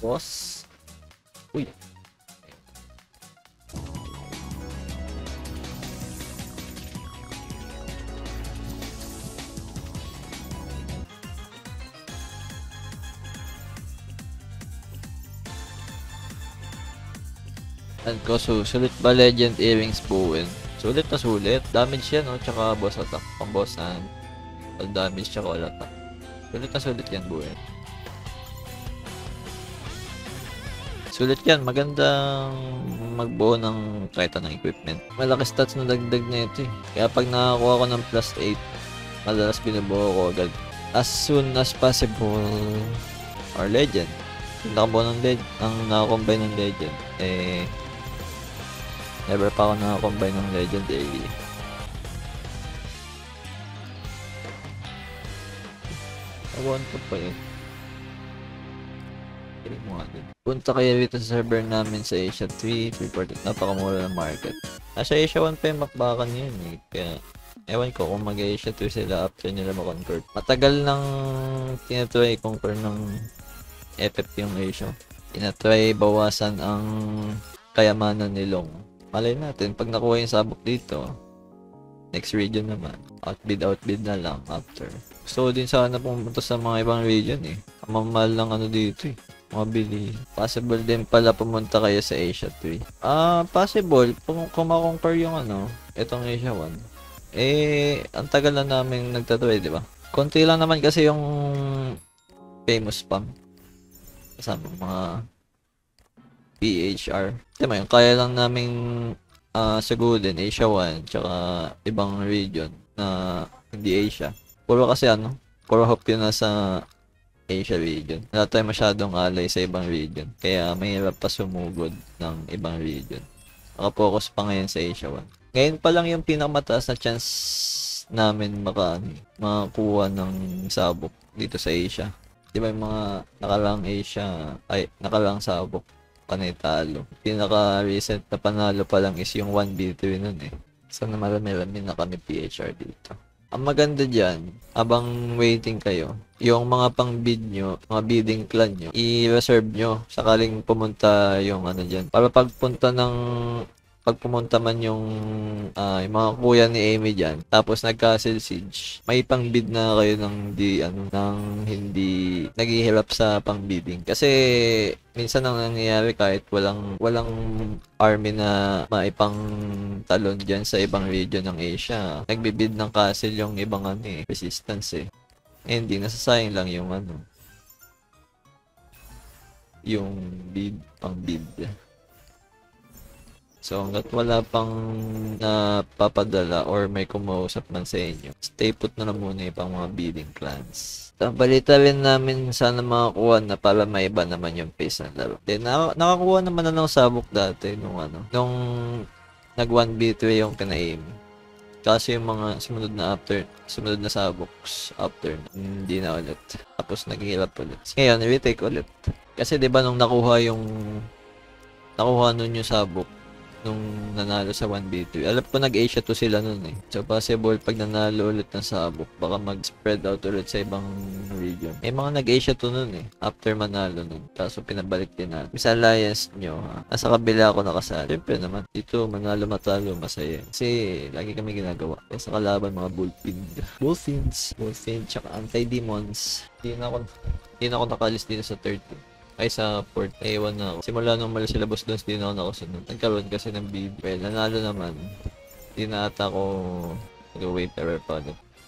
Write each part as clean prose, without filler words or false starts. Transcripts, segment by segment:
Boss. Uy. Ko, sulit ba Legend Earrings buuin? Sulit na sulit. Damage yan, no? Tsaka boss attack. Pang boss hand. All damage, tsaka all attack. Sulit na sulit yan buuin. Sulit yan. Magandang magbuo ng kahit anong equipment. Malaki stats na dagdag na ito eh. Kaya pag nakakuha ko ng plus 8, madalas binubuo ko agad. As soon as possible. Or legend. Kung nakabuo ng legend, ang nakakombine ng legend, eh, never pa ako nakakombine ng legend eh. Nakuhan ko pa eh. Kilig mo nga din. Punta kayo rito sa server namin sa Asia 3, 340. Napakamura ng market. Nasa Asia 1 pa yung makbakan yun eh. Kaya, ewan ko kung mag-Asia 2 sila after nila makonvert. Matagal nang tinatry i-conquer ng FF yung Asia. Tinatry bawasan ang kayamanan ni Long. Malay natin, pag nakuha yung sabok dito, next region naman. Outbid na lang after. Gusto din sana pumunta sa mga ibang region eh. Ang mamahal lang ano dito eh. Mabili. Possible din pala pumunta kayo sa Asia 3. Possible. Kung makonquer yung ano, itong Asia 1. Eh, ang tagal na namin nagtatry, di ba? Konti lang naman kasi yung famous spam. Kasama mga PHR. Diba yung kaya lang namin sagutin Asia 1 tsaka ibang region na hindi Asia. Puro kasi ano, puro hope yun nasa Asia region. Wala tayo masyadong alay sa ibang region. Kaya mahirap pa sumugod ng ibang region. Nakapokus pa ngayon sa Asia 1. Ngayon pa lang yung pinakamataas na chance namin makakuha ng sabok dito sa Asia. Di ba yung mga nakalang sabok panay talo. Pinaka-recent na panalo pa lang is yung 1v3 nun eh. Sana marami-rami na kami PHR dito. Ang maganda dyan, abang waiting kayo, yung mga pang-bid nyo, mga bidding clan nyo, i-reserve nyo sakaling pumunta yung ano dyan. Para pag pumunta man yung mga kuya ni Amy dyan, tapos nag-castle siege, may pang-bid na kayo ng hindi naghihirap sa pang-bidding. Kasi minsan ang nangyayari kahit walang army na maipang talon dyan sa ibang region ng Asia, nagbibid ng castle yung ibang resistance eh. Hindi, nasasayang lang yung yung pang-bid. So, hanggat wala pang napapadala or may kumausap man sa inyo, stay put na muna yung pang mga bidding clans. Balita rin namin sana makakuha na para maiba naman yung pace ng laro. Then, nakakuha naman na ng sabok dati nung nag 1v3 yung kina-aim. Kasi yung mga sumunod na saboks after, hindi na ulit. Tapos naghihirap ulit. Ngayon, retake ulit. Kasi 'di ba nung nakuha nun yung sabok, nung nanalo sa 1v3. Alam ko nag-Asia 2 sila nun eh. So possible pag nanalo ulit ng sabok, baka mag-spread out ulit sa ibang region. May mga nag-Asia 2 nun eh. After manalo nun. Kaso pinabalik din natin. Sa alliance nyo ha. Nasa kabila ako nakasali. Siyempre naman. Dito manalo matalo masaya. Kasi lagi kami ginagawa. Kaya sa kalaban mga Bullfiends tsaka anti-demons. Hindi na ako nakalis dito sa third team. Ay sa port, ewan na ako. Simula nung mali sila boss doon, hindi na ako nakasunod. Nagkaroon kasi ng BB. Well, nanalo naman. Hindi na ata ako nag-wait ever pa.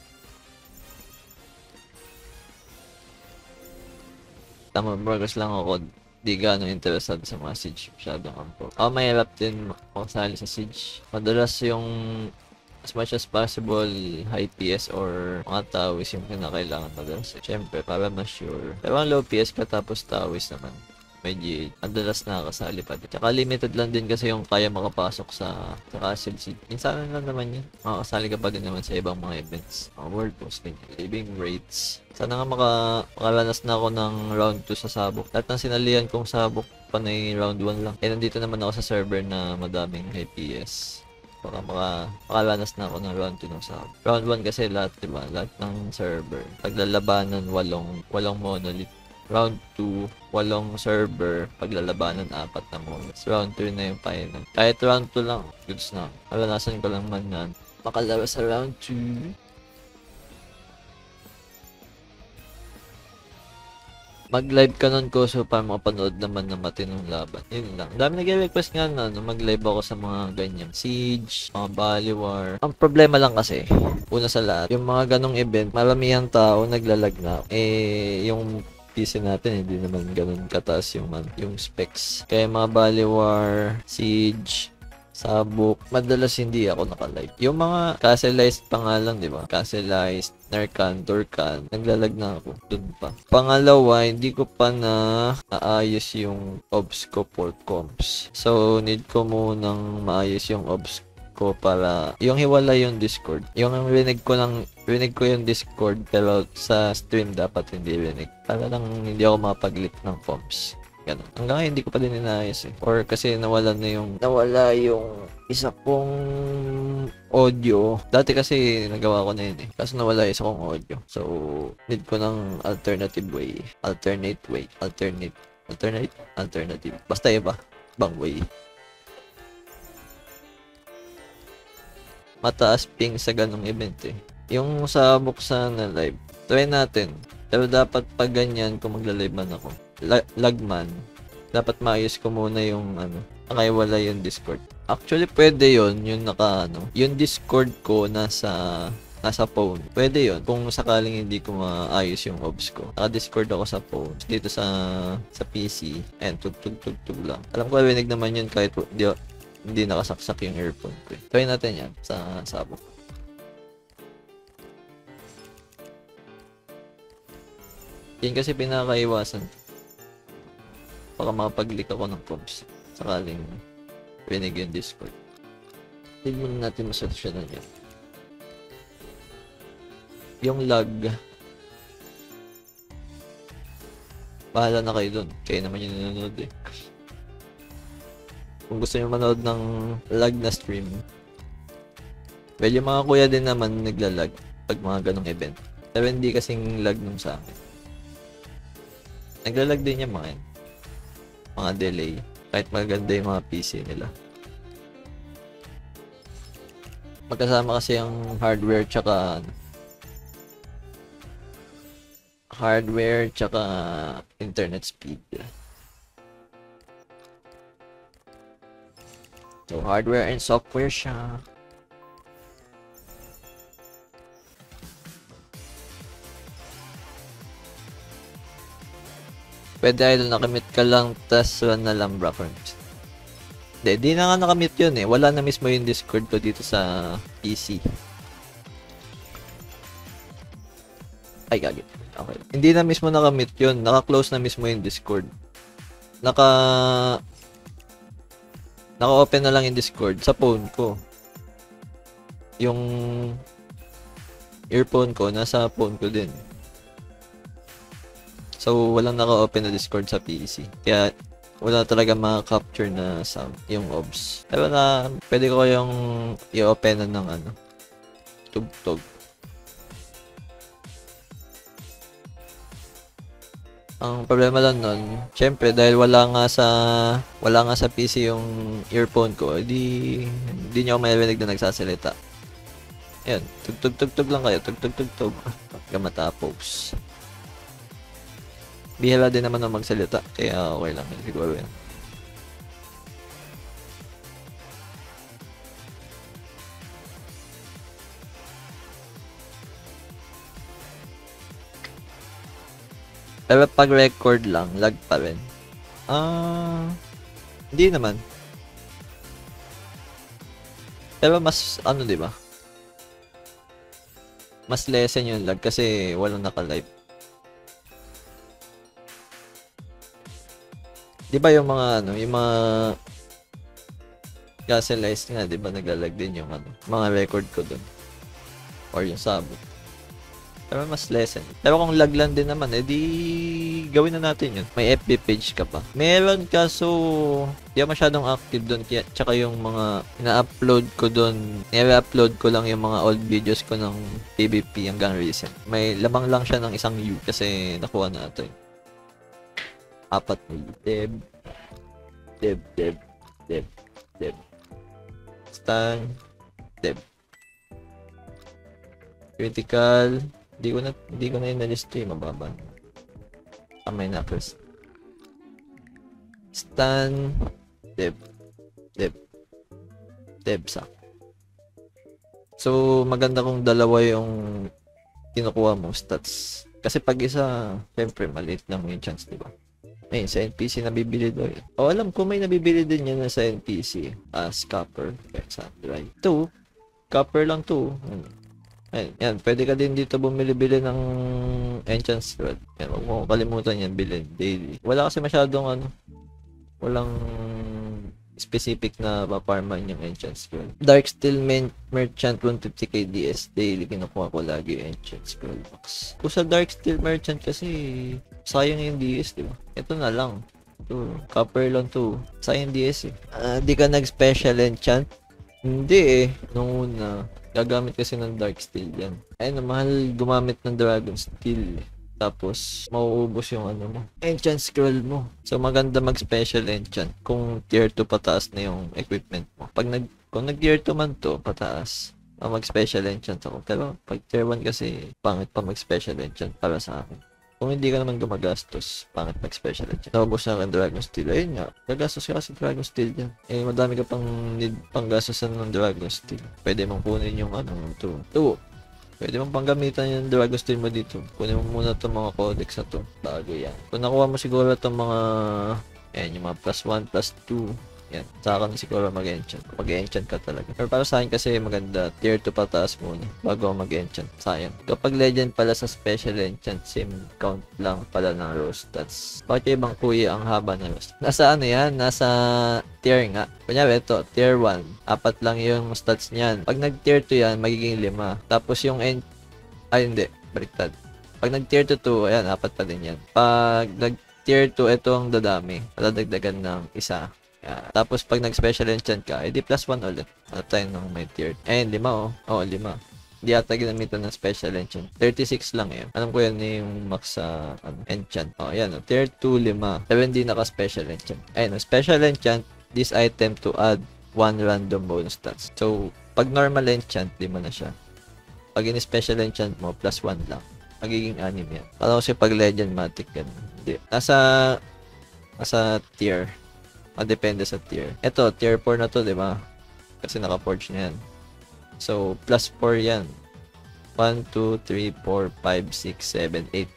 Tama, burgers lang ako. Di gaano interesado sa mga siege. Masyadong ampo. Mahirap din makasali sa siege. Madalas yung as much as possible, high PS or mga tawis yung kinakailangan madalas. Siyempre, para ma-sure. Pero ang low PS ka tapos tawis naman. Medyo madalas nakakasali pa din. Tsaka limited lang din kasi yung kaya makapasok sa Castle City. Minsan lang naman yun. Makakasali ka pa din naman sa ibang mga events. Mga world boss, living rates. Sana nga makalanas na ako ng round 2 sa sabok. Lahat ng sinalihan kong sabok panay round 1 lang. Nandito naman ako sa server na madaming high PS. Baka makalanas na ako ng round 2 ng sabok. Round 1 kasi lahat, diba? Lahat ng server. Paglalabanan, walong monolith. Round 2, 8 server, paglalabanan 4 na modes. Round 3 na yung final. Kahit round 2 lang, goods na. Malanasan ko lang man yan. Makalaro sa round 2. Mag-live ka nun ko so para makapanood naman ng matinong laban. Yun lang. Dami nag-request nga na mag-live ako sa mga ganyan. Siege, mga Bali War. Ang problema lang kasi, una sa lahat, yung mga ganong event, maramihang tao naglalag na. Yung PC natin, hindi naman ganun kataas yung specs. Kaya mga Bali War, Siege, Sabuk, madalas hindi ako nakalive. Yung mga castleized pa nga lang, di ba? Castleized, Narcan, Turcan, naglalag na ako. Dun pa. Pangalawa, hindi ko pa na naayos yung obs ko for comps. So, need ko munang maayos yung obs ko para yung hiwala yung Discord. Yung rinig ko yung Discord pero sa stream dapat hindi rinig. Para lang hindi ako mapag-lit ng comps. Ganun. Hanggang ngayon, hindi ko pa din inaayos eh. Or kasi nawala yung isa kong audio. Dati kasi nagawa ko na yun eh. Kaso nawala isa kong audio. So, need ko ng alternative way. Alternative. Basta iba. Bang way. Mataas ping sa ganong event eh. Yung sa buksan na live, try natin. Pero dapat pag ganyan, kung magla-live man ako, lagman, dapat maayos ko muna yung nakaiwala yung Discord. Actually, pwede yon yung yung Discord ko nasa phone. Pwede yon kung sakaling hindi ko maayos yung obs ko. Naka-Discord ako sa phone. Dito sa PC. Ayan, tug lang. Alam ko, rinig naman yun kahit hindi nakasaksak yung earphone ko. Try natin yan sa sabok. Yan kasi pinakaiwasan. Baka makapag-leak ako ng comps sakaling rinig yung Discord. Hindi muna natin masolusyonan yun. Yung lag, bahala na kayo dun. Kayo naman yung nanonood eh. Kung gusto nyo manood ng lag na stream, well, yung mga kuya din naman naglalag pag mga ganong event. Pero hindi kasing lag nung sa akin. Naglalag din yung mga delay. Kahit maganda yung mga PC nila. Magkasama kasi yung hardware tsaka internet speed. So, hardware and software siya. Pwede idol nakamute ka lang, tas run na lang Brackers. Di na nga nakamute yun eh. Wala na mismo yung Discord ko dito sa PC. Ay, gagit. Okay. Hindi na mismo nakamute yun. Naka-close na mismo yung Discord. Naka-open na lang yung Discord sa phone ko. Yung earphone ko, nasa phone ko din. So, walang naka-open na Discord sa PC. Kaya, wala talaga maka-capture na sound, yung obs. Pero pwede ko yung i-open na ng tugtog. Ang problema lang nun, syempre, dahil wala nga sa PC yung earphone ko, hindi nyo ako maririnig na nagsasalita. Ayan, tugtog lang kayo, tugtog. Hanggang matapos. Bihira din naman ang magsalita, kaya okay lang yun siguro yan. Pero pag record lang, lag pa rin. Hindi naman. Pero mas, di ba? Mas lessen yung lag kasi walang naka-live. Di ba yung mga castleized nga, di ba naglalag din yung mga record ko dun. Or yung sabot. Pero mas lessen. Pero kung lag lang din naman, di gawin na natin yun. May FB page ka pa. Meron kaso, di ako masyadong active dun. Tsaka yung mga ina-upload ko dun, nire-upload ko lang yung mga old videos ko ng PvP hanggang recent. May lamang lang siya ng 1 view kasi nakuha na ito eh. Apat na Deb. Deb, Deb, Deb, Deb. Stun, Deb. Critical. Hindi ko na inalis ito, mababa. May knuckles. Stun, Deb, Deb, Debsak. So, maganda kung dalawa yung kinukuha mo stats. Kasi pag isa, syempre, maliit lang yung chance, diba? Eh, sa NPC nabibili daw yun. O, alam ko may nabibili din yan sa NPC as copper. Right? 2. Copper lang 2. Yan, pwede ka din dito bumili-bili ng enchants rod. Yan, huwag mo kalimutan yan, bilhin daily. Wala kasi masyadong walang specific na paparman yung enchant scroll. Dark Steel Merchant 150k DS daily, kinukuha ko lagi yung enchant scroll box. Kung sa Dark Steel Merchant kasi sayang yung DS, diba? Ito na lang. Ito, copper lang to. Sayang DS eh. Di ka nag-special enchant? Hindi eh. Nung una, gagamit kasi ng Dark Steel yan. Ayun, mahal gumamit ng Dragon Steel eh. Tapos, mauubos yung enchant scroll mo. So, maganda mag-special enchant kung tier 2 pataas na yung equipment mo. Kung nag-tier 2 man to, pataas, mag-special enchant ako. Pero, pag tier 1 kasi, pangit pa mag-special enchant para sa akin. Kung hindi ka naman gumagastos, pangit mag-special enchant. Naubos na ka Dragon Steel. Ayun nga, gagastos ka sa Dragon Steel dyan. Eh, madami ka pang need pang gastosan ng Dragon Steel. Pwede mong kunin yung ito. Pwede mong panggamitan yung Dragon Steel mo dito. Kunin mo muna itong mga codex na to. Bago yan. Kung nakuha mo siguro itong mga yung mga +1, +2. Yan. Saka na siguro mag-enchant. Mag-enchant ka talaga. Pero para sa akin kasi maganda. Tier 2 pataas muna. Bago mag-enchant. Sayang. Kapag legend pala sa special enchant, same count lang pala ng rose stats. Bakit yung ibang kuya ang haba ng rose? Nasa yan? Nasa tier nga. Kunyari ito, tier 1. 4 lang yung stats niyan. Pag nag-tier 2 yan, magiging 5. Tapos yung hindi. Baliktad. Pag nag-tier 2, ayan, 4 pa din yan. Pag nag-tier 2, ito ang dadami. Madadagdagan ng isa. Tapos pag nag-special enchant ka, edi +1 ulit. Tayo nung may tier. 5 Oo, 5. Hindi ata ginamitan ng special enchant. 36 lang yun. Alam ko yan yung max sa enchant. Ayan, tier 2, 5. 7 di naka-special enchant. Ayun, special enchant, this item to add 1 random bonus stats. So, pag normal enchant, 5 na siya. Pag in-special enchant mo, +1 lang. Magiging 6 yan. Kala kasi pag legend matic yan. Hindi. Nasa tier. Depende sa tier. Ito, tier 4 na to, di ba? Kasi naka-forge na yan. So, +4 yan. 1, 2, 3, 4, 5, 6, 7, 8.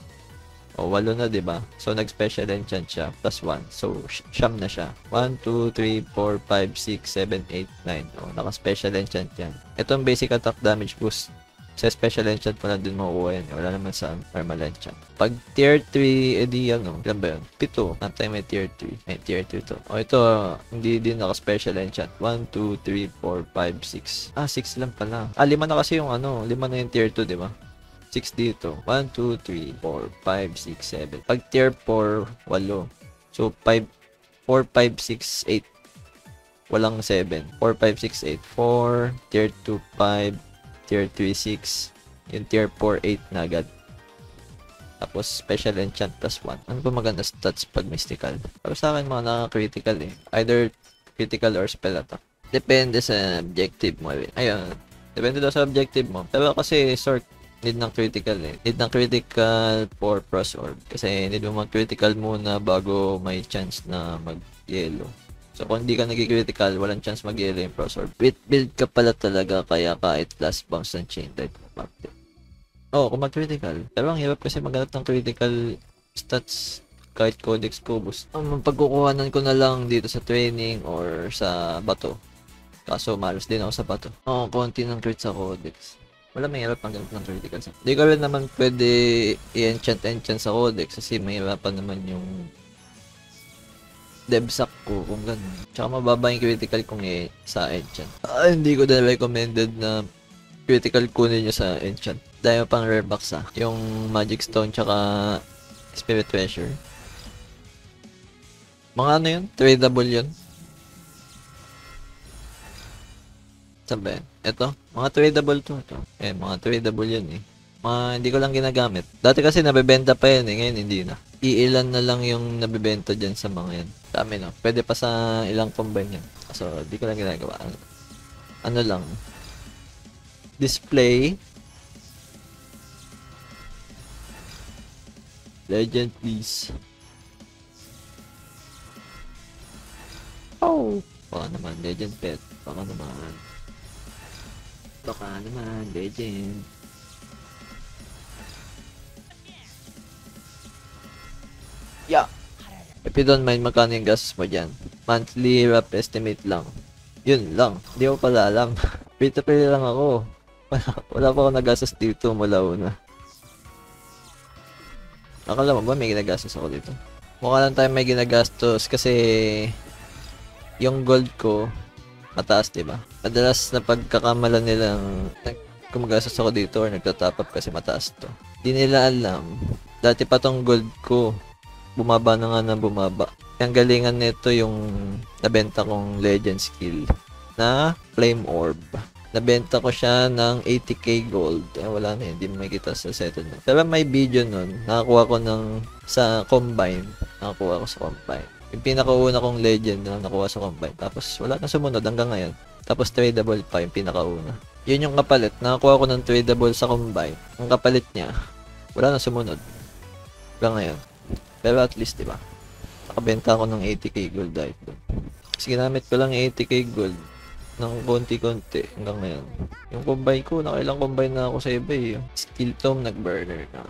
O, 8 na, di ba? So, nag-special enchant siya. +1. So, siyam na siya. 1, 2, 3, 4, 5, 6, 7, 8, 9. O, naka-special enchant yan. Ito ang basic attack damage boost. Sa special enchant mo lang din makukuha yan. Wala naman sa normal enchant. Pag tier 3, edi ilan ba yun? 7. Natay may tier 3. May tier 3 to. O ito, hindi din naka-special enchant. 1, 2, 3, 4, 5, 6. 6 lang pala. 5 na kasi yung 5 na yung tier 2, di ba? 6 dito. 1, 2, 3, 4, 5, 6, 7. Pag tier 4, 8. So, 4, 5, 6, 8. Walang 7. 4, 5, 6, 8. 4, tier 2, 5. Tier 3, 6. Yung tier 4, 8 na agad. Tapos, special enchant +1. Ano ba maganda stats pag mystical? Pero sa akin, mga naka-critical eh. Either critical or spell attack. Depende sa objective mo. Ayun. Depende daw sa objective mo. Pero kasi, sort, need ng critical eh. Need ng critical for Frost Orb. Kasi need mo mag-critical muna bago may chance na mag-yellow. So, kung hindi ka nag-critical, walang chance mag-yellow yung Frost Orb. Build ka pala talaga, kaya kahit last bounce ng chain type mo. Kung mag-critical. Pero ang hirap kasi maghanap ng critical stats kahit codex ko boost. Pagkukuhanan ko na lang dito sa training or sa bato. Kaso, malas din ako sa bato. Konti ng crit sa codex. Wala, mahirap maghanap ng critical stats. Hindi ko rin naman pwede i-enchant sa codex kasi mahirapan naman yung Debsak ko kung gano'n. Tsaka mababa yung critical kung sa enchant. Hindi ko din recommended na critical kunin nyo sa enchant. Dahil pang rare box yung magic stone tsaka spirit treasure. Mga yun? Tradable yun. Sabi, ito. Mga tradable to. Ito. Mga tradable yun eh. Hindi ko lang ginagamit. Dati kasi nabebenta pa yan eh. Ngayon hindi na. iilan na lang yung nabebenta dyan sa mga yan. Dami no. Pwede pa sa ilang combine yan. So, di ko lang ginagawa. Ano lang. Display. Legend, please. Oh! Baka naman, legend pet. Baka naman. Baka naman, legend. Yeah. If you don't mind, magkano yung gastos mo dyan? Monthly rough estimate lang. Yun lang. Hindi ko pala alam. Pay-to-pay lang ako. Wala pa ako nagastos dito mula una. Akala mo ba may ginagastos ako dito? Mukha lang tayo may ginagastos kasi yung gold ko mataas, diba? Madalas na pagkakamalan nilang gumagastos ako dito or nagtatap up kasi mataas to. Di nila alam. Dati pa tong gold ko bumaba na nga na bumaba. Ang galingan nito yung nabenta kong legend skill na Flame Orb. Nabenta ko siya ng 80k gold. Wala na yun, hindi mo makikita sa settlement. Pero may video nun, nakakuha ko sa combine. Nakakuha ko sa combine. Yung pinakauna kong legend na nakuha sa combine. Tapos wala na sumunod hanggang ngayon. Tapos tradable pa yung pinakauna. Yun yung kapalit. Nakakuha ko ng tradable sa combine. Ang kapalit niya, wala na sumunod. Hanggang ngayon. Pero at least, diba? Nakabenta ako ng 80k gold dahil doon. Kasi ginamit ko lang 80k gold ng konti-konti hanggang ngayon. Yung combine ko, nakailang combine na ako sa iba eh. Skill tome, nag-burner na.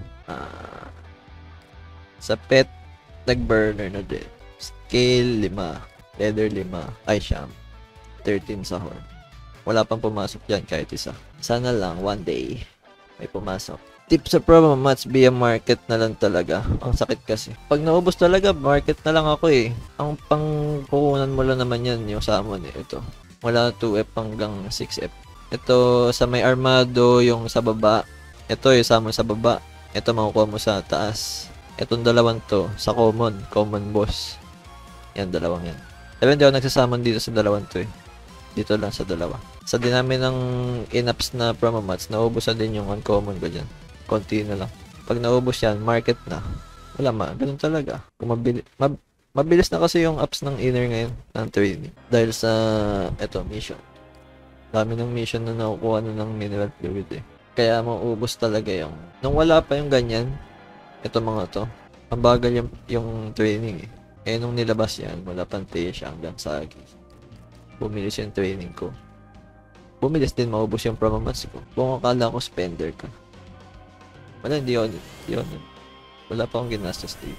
Sa pet, nag-burner na din. Scale, 5. Leather, 5. Ay, siyam. 13 sa horn. Wala pang pumasok dyan kahit isa. Sana lang, one day, may pumasok. Tip sa promo must be a market na lang talaga. Ang sakit kasi. Pag naubos talaga, market na lang ako eh. Ang pangkukunan mo lang naman yan, yung summon eh. Ito. Wala 2F hanggang 6F. Ito sa may armado, yung sa baba. Ito yung summon sa baba. Ito makukuha mo sa taas. Itong dalawang to, sa common boss. Yan, dalawang yan. Pero hindi ako nagsasamon dito sa dalawang to eh. Dito lang sa dalawa. Sa dinami ng inaps na promo mats, naubos na din yung uncommon ko dyan. Konti na lang. Pag naubos yan, market na. Wala ganun talaga. Kung mabilis na kasi yung apps ng inner ngayon, ng training. Dahil sa, mission. Dami ng mission na nakukuha na ng mineral fluid eh. Kaya maubos talaga yung, nung wala pa yung ganyan, ito mga to, ang bagal yung training eh. Eh nung nilabas yan, wala pang siya hanggang sa bumilis yung training ko. Bumilis din maubos yung promo mats ko. Kung akala ko spender ka. Wala, hindi yun. Wala pa akong ginastos dito.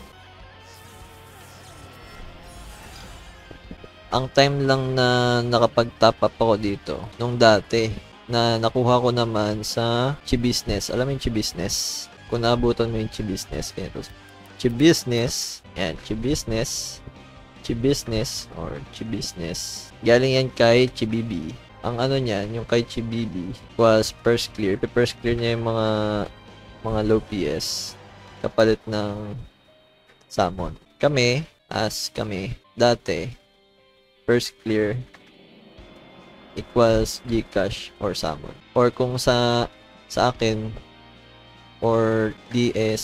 Ang time lang na nakapag-top up ako dito, nung dati, na nakuha ko naman sa Chi-Business. Alam mo yung Chi-Business? Kung naabutan mo yung Chi-Business, Chi-Business, yan, Chi-Business, or Chi-Business. Galing yan kay Chibibi. Ang ano niyan, yung kay Chibibi was first clear. First clear niya yung mga low PS kapalit ng summon. Kami, dati, first clear equals Gcash or summon. Or kung sa akin, or DS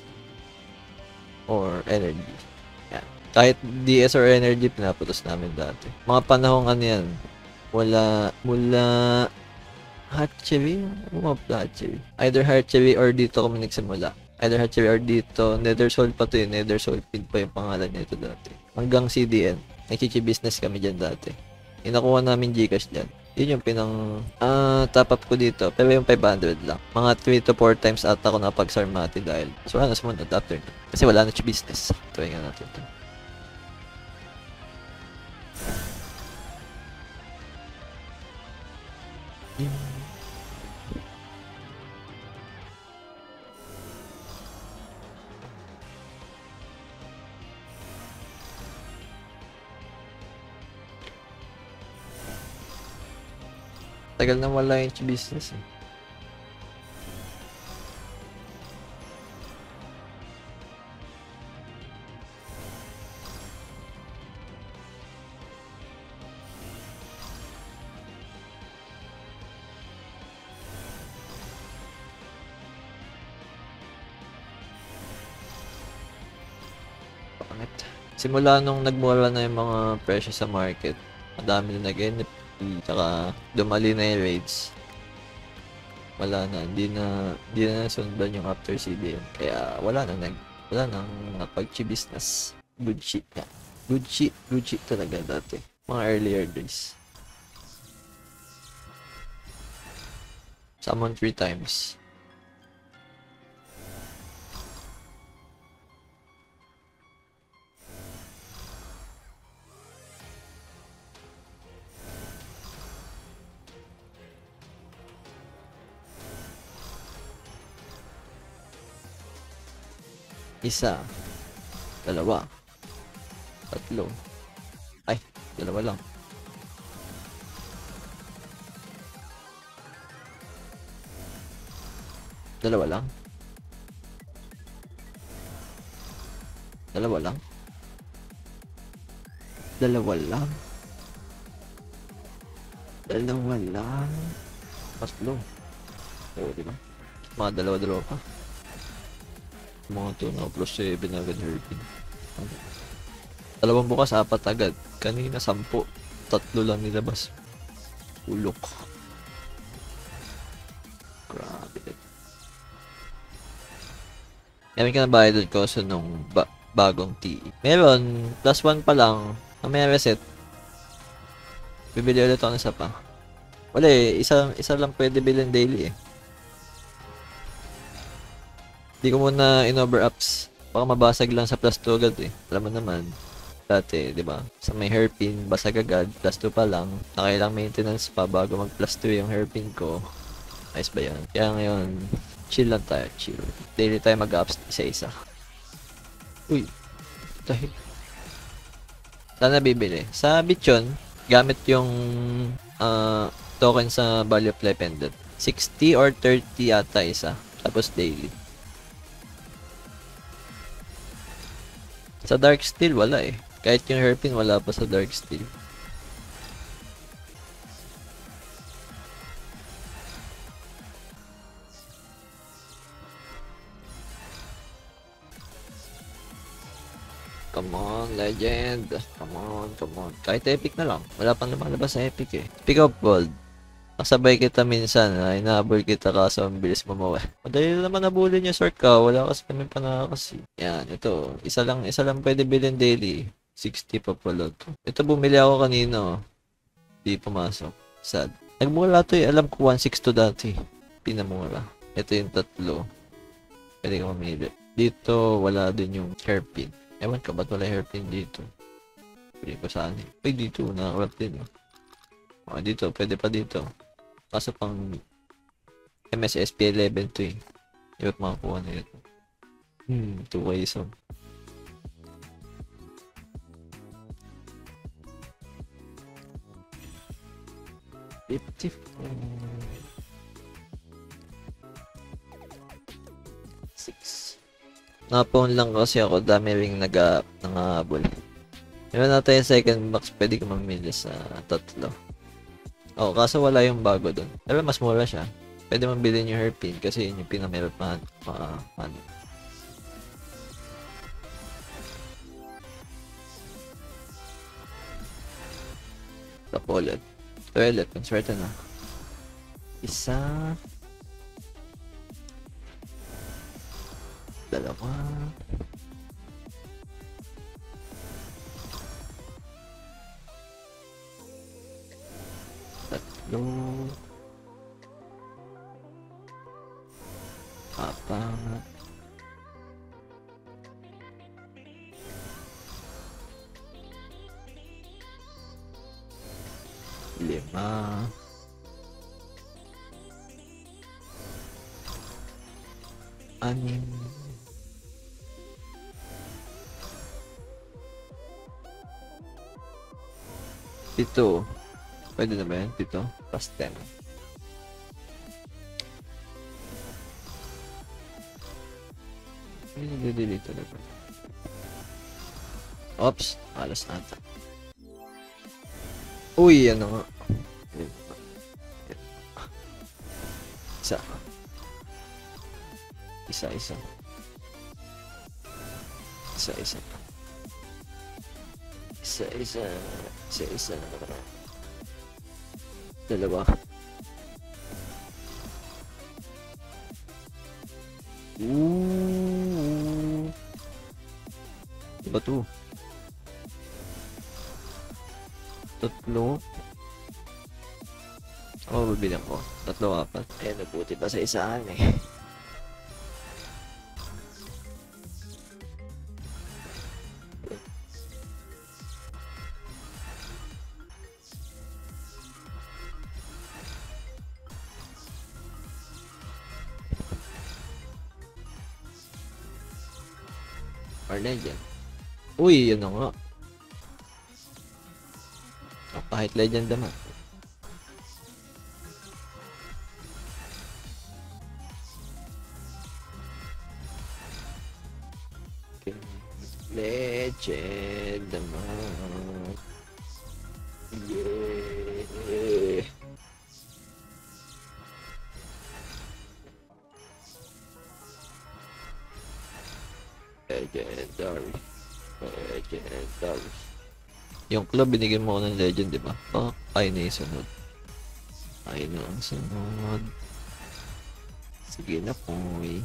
or energy. Yan. Kahit DS or energy, pinaputos namin dati. Mga panahong ano yan, mula Hatchery? Hatchery. Either Hatchery or dito kami nagsimula. Either Hatchery or dito. Nethersoul pa to yun. Nethersoul Feed pa yung pangalan nito dati. Hanggang CDN. Nag-business kami dyan dati. Inakuha namin Gcash dyan. Yun yung top up ko dito. Pero yung 500 lang. Mga 3 to 4 times ata ako napag-Sarmati dahil. So wala na sumunod after. Kasi wala na business. Tuwing nga natin ito. Tagal na wala yung business eh. Simula nung nagmura na yung mga presyo sa market, madami na nag-NFT, tsaka dumali na yung rates. Wala na, hindi na nasundan yung after CBN. Kaya wala nang napag-chi business. Good shit nga. Good shit talaga dati. Mga earlier days. Summon 3 times. Isa, dalawa, tatlo. Ay, dalawa lang. Dalawa lang. Dalawa lang. Dalawa lang. Dalawa lang. Tatlo. Oo, diba? Mga dalawa-dalawa pa. Mga 2 na plus 7 agad Herpin. Dalawang bukas, 4 agad. Kanina 10. 3 lang nilabas. Ulok. Grabe. Meron ka na bayad doon ko sa nung bagong TE. Meron, plus 1 pa lang. Ang may reset. Bibili ulit ako ng isa pa. Wala eh, isa lang pwede bilhin daily eh. Di ko muna in-over ups. Baka mabasag lang sa plus 2 agad eh. Alam mo naman. Dati, di ba? Sa may hairpin, basag agad. Plus 2 pa lang. Nakailang maintenance pa bago mag plus 2 yung hairpin ko. Nice ba yan? Kaya ngayon, chill lang tayo. Chill. Daily tayo mag-ups isa-isa. Uy. Dahil. Saan na bibili? Sa Bichon, gamit yung token sa Value of Life Pendant. 60 or 30 yata isa. Tapos daily. Sa Dark Steel, wala eh. Kahit yung Hairpin, wala pa sa Dark Steel. Come on, legend. Come on. Kahit epic na lang. Wala pang lumalabas sa epic eh. Pick up gold. Kasabay kita minsan, inahabol kita kaso ang bilis mo mawala. Madali naman nabulin yung sort ka, wala kasi kami pa nakakasi. Yan, ito. Isa lang pwede bilhin daily. 60 pa pala to. Ito bumili ako kanina. Di pumasok. Sad. Nagmula to eh. Alam ko 162 dati. Pinamura. Ito yung tatlo. Pwede ka mamili. Dito, wala din yung hairpin. Ewan ka, ba't wala hairpin dito? Pwede ko saan eh. Ay, dito. Nakakarap din. Dito. Pwede pa dito. Kaso pang MSSP 11 to eh. Di ba't makakuha na ito? 2 ways of. Napon lang kasi ako, dami ring nangabol. Meron natin yung second box, pwede ka mamili sa tatlo. Oh, kaso wala yung bago doon. Pero mas mura siya. Pwede mong bilhin yung hairpin kasi yun yung pinamera pa. Tapolet. Toilet, conswerte na. Isa. Dalawa. Tatlo. Apat. Lima. Anim. Pito. Pwede na ba yan? Pito? Plus 10. Ay, nag-delete talaga. Oops. Alas nata. Uy, ano nga. Isa. Isa. Isa. Dalawa. Ooh. Diba to? Tatlo. Ako bibilang ko. Tatlo, apat. Eh, nabuti pa sa isaan eh. Or legend. Uy, yun na nga. Oh, kahit legend naman. Okay. Legend naman. Yeah. Legendary. Yung club, binigyan mo ko ng legend, di ba? Oh, ay na yung sunod. Ay na ang sunod. Sige na po eh.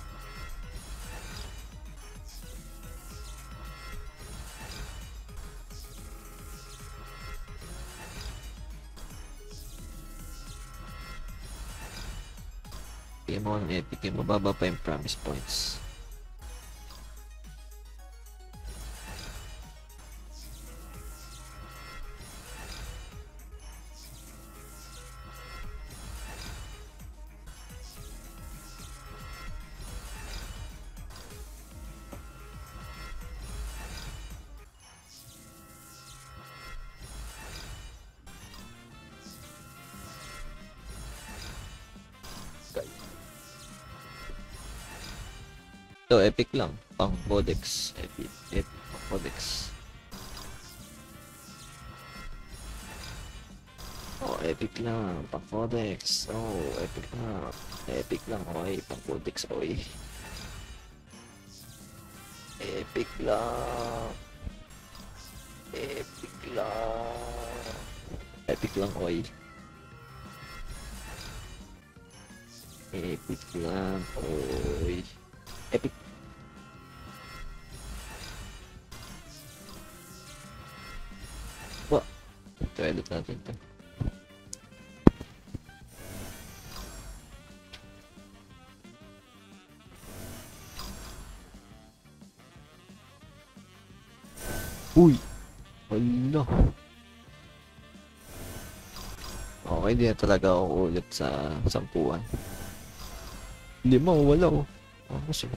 Bigyan mo ko ng epic, yung mababa pa yung promise points. So, epic lang. Pang codex. Epic pang codex. Oh, epic lang. Pang codex. Oh, epic lang. Epic lang. Oy, pang codex. Oy. Epic lang. Epic lang. Epic lang, oy. Epic lang, oy. Epic. Wah. Ito, edit natin ito. Uy. Hala. Okay, di na talaga ako ulit sa 10. Hindi mawala oh. Kasi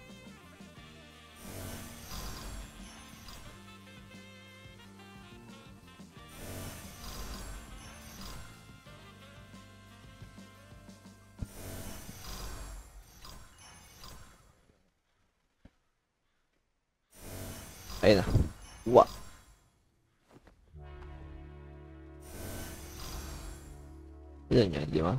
ayun na. Wah. Yan yan, di ba?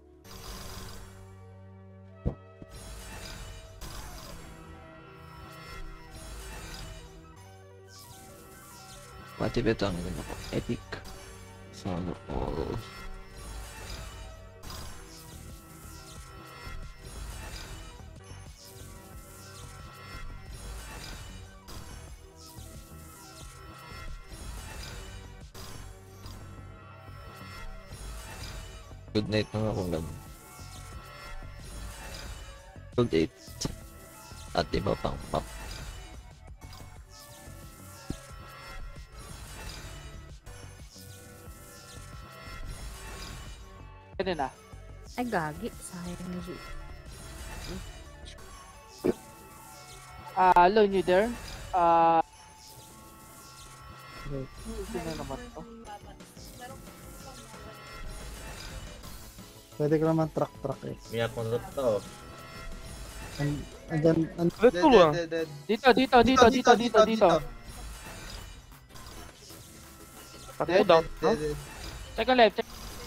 Pati ba ito ang ganda ko? Epic. Son of all. Good night mga kung gano'n. Good 8. At iba pang map. Pwede na. Ay, gagi. Sayang na yun. Hello, you there? Hindi na naman to. Pwede ka naman truck eh. May akong to. Andyan, Let's go lang. Dito. Takbo daw. Teka left.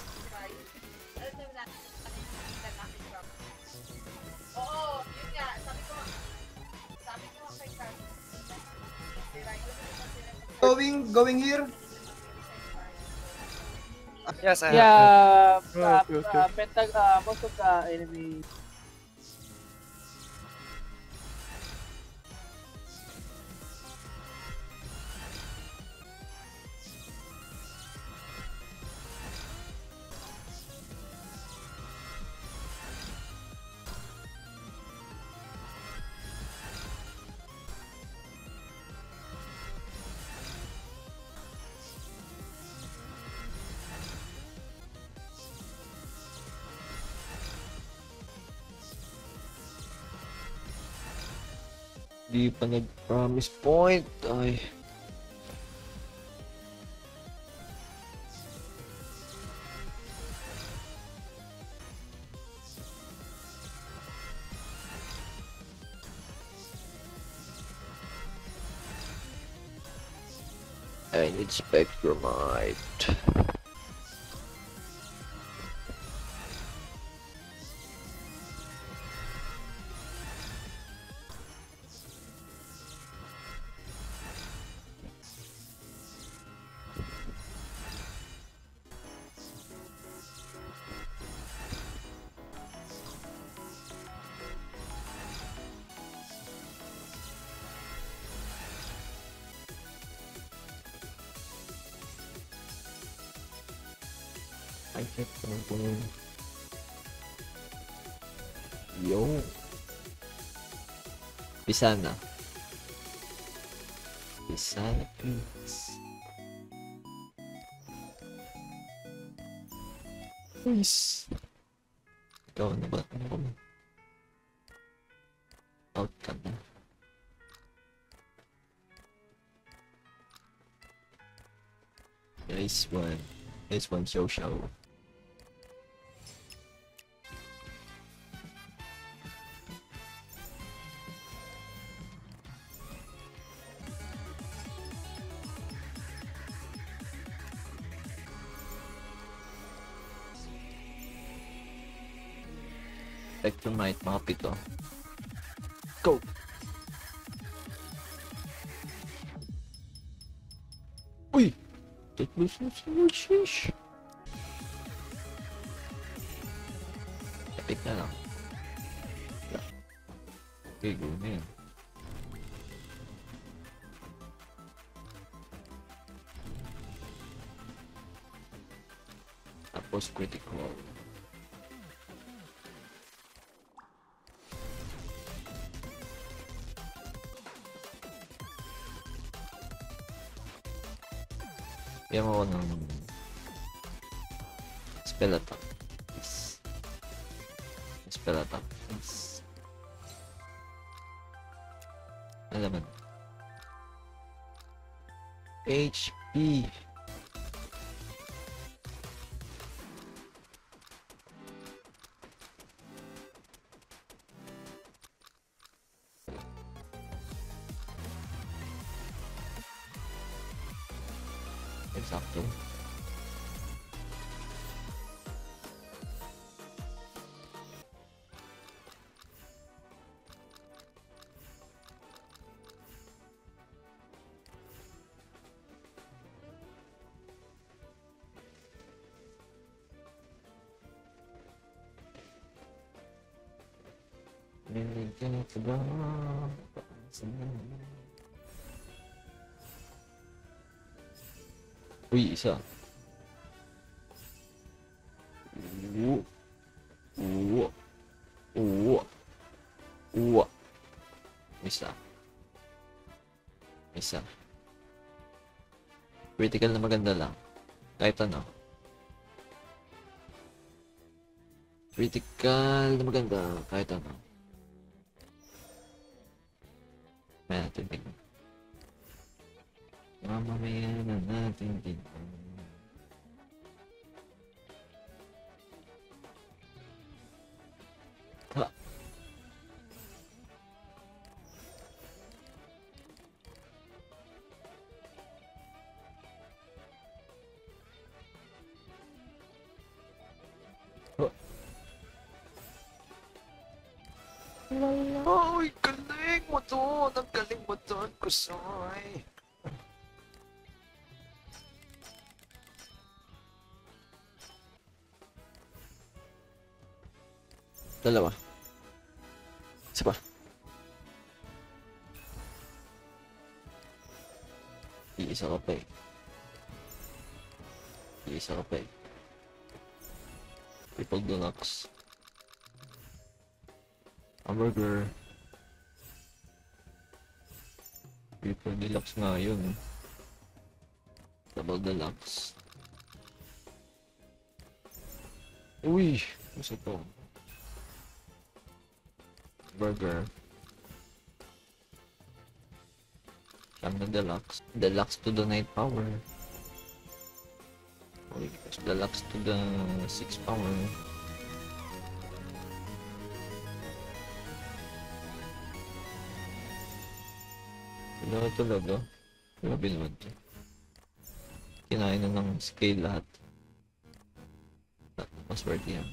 Oo, yun nga. Sabi ko kay Carl, sira yun naman sila Going here. Yes, I have. Yeah, Okay, okay. Most of the enemy. Di pa nag-promise point. Ay. I need Spectrumite. Ay, shit. Anong po yun? Yo. Pisana. Pisana, please. Please. Ikaw na ba? Out ka na. Nice one. Nice one, show. Spectrumite, mga pito. Go! Uy! Take this, sheesh! Epic na lang. Okay, go na yan. Tapos critical. Bigyan mo ako ng spell attack. Yes. Spell attack. Yes. Alaman. HP. Exacto. Binigyan ito ba? Uy, isa. Isa. Critical na maganda lang. Kahit ano. Critical na maganda. Kahit ano. May natin tingnan. Mamamaya na natin tingnan. Ha! Ay, galing mo doon! Ang galing mo doon, Kusay! Dalawa. Isa pa. Iisa ka pa eh. Iisa ka pa eh. Triple deluxe. Hamburger. Triple deluxe nga yun. Double deluxe. Uy! Gusto to. Burger. Siyam na deluxe. Deluxe to the 9 power. Uy, deluxe to the 6 power. Ano talaga? Grabe naman to. Kinain na ng scale lahat. Mas worth yan.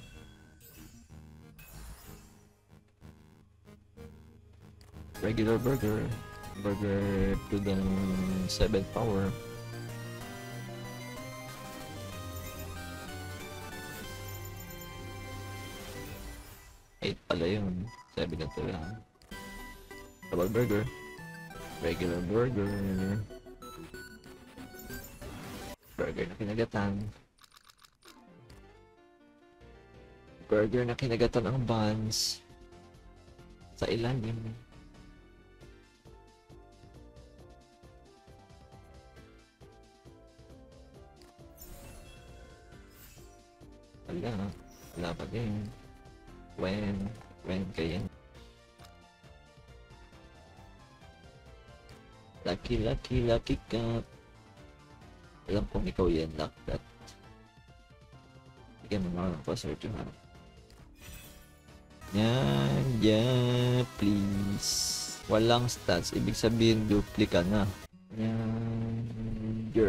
Regular burger. Burger to the 7 power. Eight pala yun. 7 na to lang. Double burger. Regular burger. Burger na kinagatan. Burger na kinagatan ang buns. Sa ilalim. Wala pa din. When kaya? Lucky cat. Alam kong ikaw yan, luck that. Bigyan mo nga ng password yung harap. Yan, please. Walang stats, ibig sabihin duplicate na. Yan,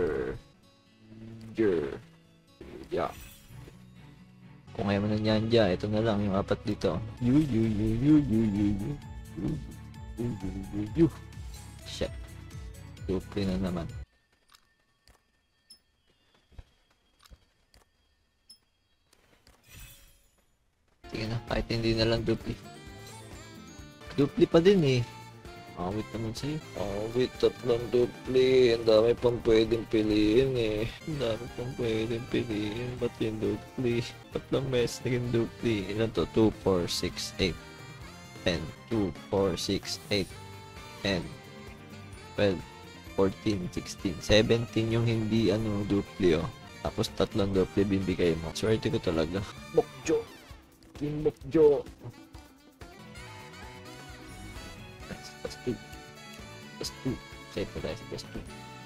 yeah. Kung ayaw mo na yan, ito na lang yung apat dito. Shit. Dupli na naman. Sige na, kahit hindi na lang dupli. Dupli pa din eh. Awit naman sa'yo. Awit, tatlong dupli. Ang dami pang pwedeng piliin eh. Ang dami pang pwedeng piliin. Ba't yung dupli? Tatlong mes naging dupli. Ilan to? 2, 4, 6, 8, 10. 2, 4, 6, 8, 10, 12, 14, 16, 17 yung hindi dupli oh. Tapos tatlong dupli bibigay mo. Swerte ko talaga. Bokjo! Team Bokjo! Plus 2. Plus 2. Save ko tayo sa plus 2.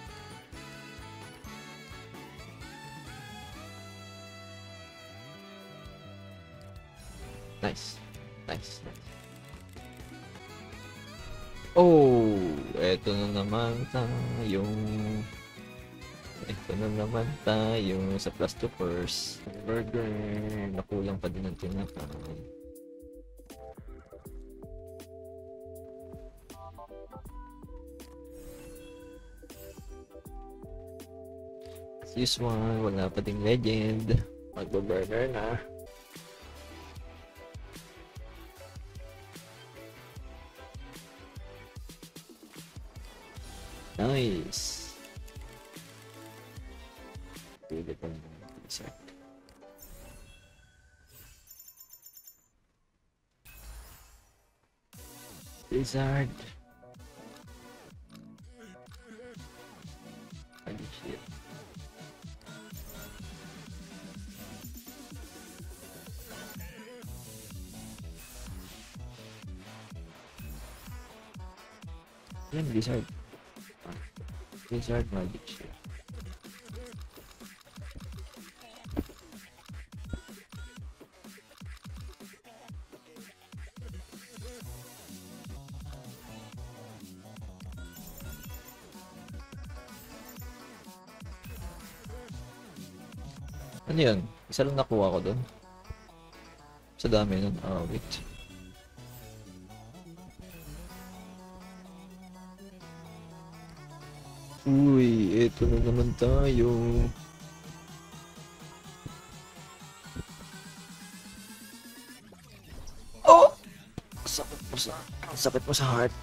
Nice. Oh, eto na naman tayo sa plus 2 first. Burger. Nakulang pa din ang tinapay. As usual, wala pa ding legend. Magbaburger na. Nice. Pwede pa naman dessert. Blizzard. Holy shit. Yan, Blizzard. Blizzard magic shit. Ano yun? Isa lang nakuha ko dun. Sa dami nun. Oh, wait. Uy, eto na naman tayo. Ang sakit mo sa heart.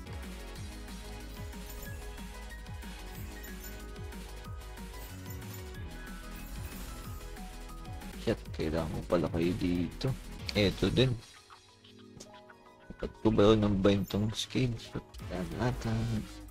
Shit, kailangan mo pala kayo dito. Eto din. Dapat ko ba yun ng ba yung tong scale? Shit, yan natin.